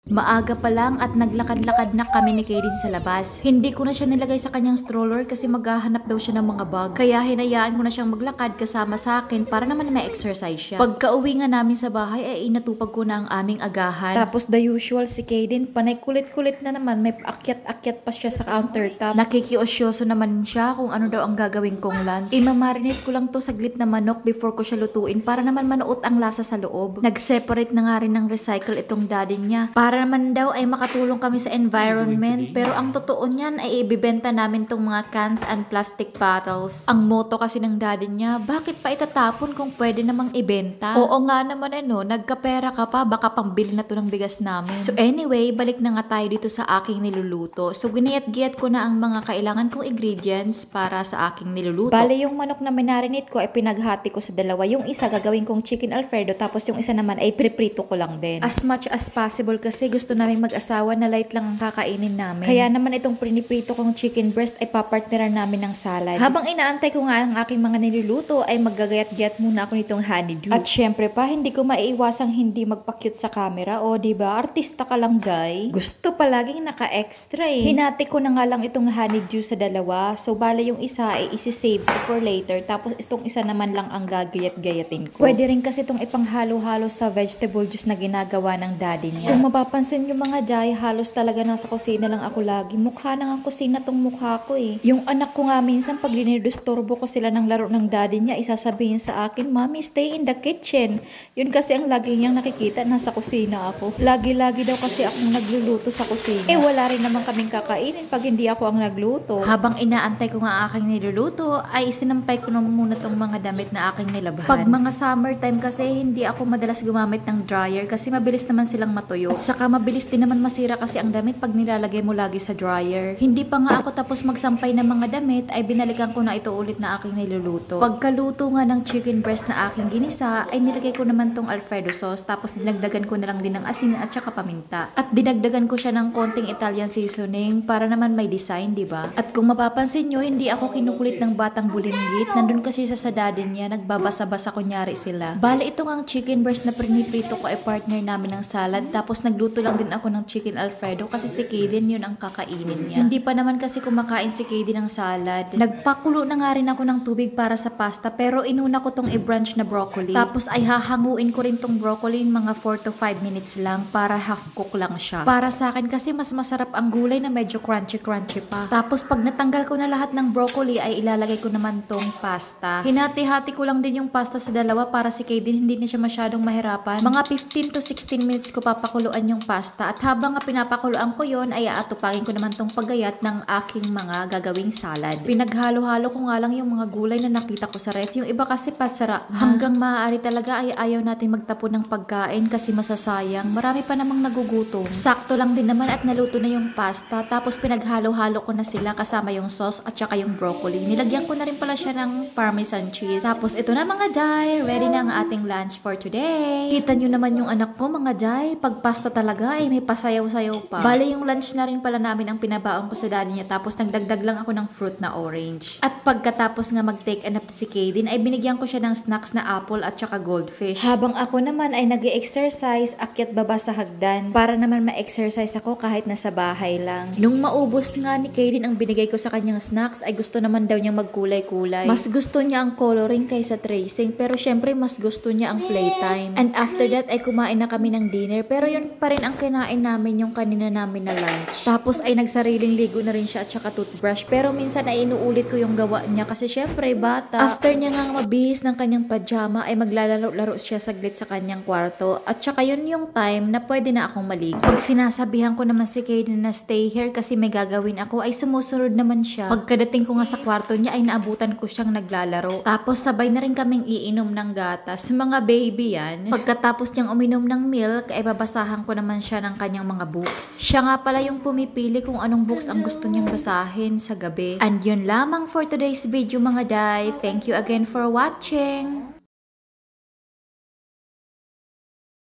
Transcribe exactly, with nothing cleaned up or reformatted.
Maaga pa lang at naglakad-lakad na kami ni Kaden sa labas. Hindi ko na siya nilagay sa kanyang stroller kasi maghahanap daw siya ng mga bugs. Kaya hinayaan ko na siyang maglakad kasama sa akin para naman may exercise siya. Pagka uwi nga namin sa bahay ay inatupag ko na ang aming agahan. Tapos the usual si Kaden, panay kulit-kulit na naman, may akyat-akyat pa siya sa countertop. Nakikiosyoso naman siya kung ano daw ang gagawin kong lunch. Imamarinate ko lang to saglit na manok before ko siya lutuin para naman manuot ang lasa sa loob. Nag-separate na nga rin ng recycle itong daddy niya. Para Para naman daw ay makatulong kami sa environment, pero ang totoo niyan ay ibibenta namin tong mga cans and plastic bottles. Ang motto kasi ng daddy niya, bakit pa itatapon kung pwede namang ibenta? Oo nga naman ano, nagkapera ka pa, baka pambili na to ng bigas namin. So anyway, balik na nga tayo dito sa aking niluluto. So giniyat-giyat ko na ang mga kailangan kong ingredients para sa aking niluluto. Bale, yung manok na minarinate ko ay pinaghati ko sa dalawa. Yung isa gagawin kong chicken alfredo, tapos yung isa naman ay priprito ko lang din. As much as possible kasi Kasi gusto namin mag-asawa na light lang ang kakainin namin. Kaya naman itong priniprito kong chicken breast ay papartneran namin ng salad. Habang inaantay ko nga ang aking mga niluluto ay maggagayat-gayat muna ako nitong honeydew. At syempre pa, hindi ko maiiwasang hindi magpa-cute sa camera. O diba, artista ka lang, day. Gusto palaging naka-extra eh. Hinati ko na nga lang itong honeydew sa dalawa. So bala yung isa ay isi-save ko for later. Tapos itong isa naman lang ang gagayat-gayatin ko. Pwede rin kasi itong ipanghalo-halo sa vegetable juice na ginagawa ng daddy niya. Kung mapapa Pansin nyo mga jay, halos talaga nasa kusina lang ako lagi. Mukha na nga kusina tong mukha ko eh. Yung anak ko nga minsan pag dinidisturbo ko sila ng laro ng daddy niya, isasabihin sa akin, Mommy, stay in the kitchen. Yun kasi ang lagi niyang nakikita, nasa kusina ako. Lagi-lagi daw kasi akong nagluluto sa kusina. Eh wala rin naman kaming kakainin pag hindi ako ang nagluto. Habang inaantay ko nga aking niluluto, ay isinampay ko na muna tong mga damit na aking nilabahan. Pag mga summertime kasi, hindi ako madalas gumamit ng dryer kasi mabilis naman silang matuyo. At saka mabilis din naman masira kasi ang damit pag nilalagay mo lagi sa dryer. Hindi pa nga ako tapos magsampay ng mga damit ay binalikan ko na ito ulit na aking niluluto. Pagkaluto nga ng chicken breast na aking ginisa ay nilagay ko naman tong alfredo sauce tapos dinagdagan ko na lang din ng asin at saka paminta. At dinagdagan ko siya ng konting Italian seasoning para naman may design, di ba? At kung mapapansin nyo, hindi ako kinukulit ng batang bulinggit. Nandun kasi sa sadadin niya, nagbabasa-basa kunyari sila. Bale, ito ang chicken breast na priniprito ko ay partner namin ng salad tapos nagluto Nagluto lang din ako ng chicken alfredo kasi si Kaden yun ang kakainin niya. Hindi pa naman kasi kumakain si Kaden ng salad. Nagpakulo na nga rin ako ng tubig para sa pasta pero inuna ko tong i-brunch na broccoli. Tapos ay hahanguin ko rin tong broccoli mga four to five minutes lang para half cook lang siya. Para sa akin kasi mas masarap ang gulay na medyo crunchy-crunchy pa. Tapos pag natanggal ko na lahat ng broccoli ay ilalagay ko naman tong pasta. Hinati-hati ko lang din yung pasta sa dalawa para si Kaden hindi na siya masyadong mahirapan. Mga fifteen to sixteen minutes ko papakuluan yung pasta at habang nga pinapakuluan ko yon ay aatupagin ko naman tong paggayat ng aking mga gagawing salad. Pinaghalo-halo ko nga lang yung mga gulay na nakita ko sa ref. Yung iba kasi pasara. Hanggang maaari talaga ay ayaw natin magtapon ng pagkain kasi masasayang. Marami pa namang nagugutom. Sakto lang din naman at naluto na yung pasta. Tapos pinaghalo-halo ko na sila kasama yung sauce at saka yung broccoli. Nilagyan ko na rin pala siya ng parmesan cheese. Tapos ito na mga jay. Ready na ang ating lunch for today. Kita nyo naman yung anak ko mga jay. Pag pasta talaga ay may pasayaw-sayaw pa. Bale yung lunch na rin pala namin ang pinabaon ko sa daddy niya tapos nagdagdag lang ako ng fruit na orange. At pagkatapos nga mag-take a nap si Kaden ay binigyan ko siya ng snacks na apple at saka goldfish. Habang ako naman ay nag-exercise, akyat baba sa hagdan para naman ma-exercise ako kahit nasa bahay lang. Nung maubos nga ni Kaden ang binigay ko sa kanyang snacks ay gusto naman daw niya magkulay-kulay. Mas gusto niya ang coloring kaysa tracing pero syempre mas gusto niya ang playtime. And after that ay kumain na kami ng dinner pero yun pa rin ang kinain namin yung kanina namin na lunch. Tapos ay nagsariling ligo na rin siya at saka toothbrush. Pero minsan ay inuulit ko yung gawa niya kasi syempre bata. After niya nga mabihis ng kanyang pajama ay maglalaro-laro siya saglit sa kanyang kwarto. At saka yun yung time na pwede na akong maligo. Pag sinasabihan ko naman si Kaden na stay here kasi may gagawin ako ay sumusunod naman siya. Pagkadating ko nga sa kwarto niya ay naabutan ko siyang naglalaro. Tapos sabay na rin kaming iinom ng gatas. Mga baby yan. Pagkatapos niyang uminom ng milk ay babasahan ko naman siya ng kanyang mga books. Siya nga pala yung pumipili kung anong books ang gusto niyang basahin sa gabi. And yun lamang for today's video mga day. Thank you again for watching!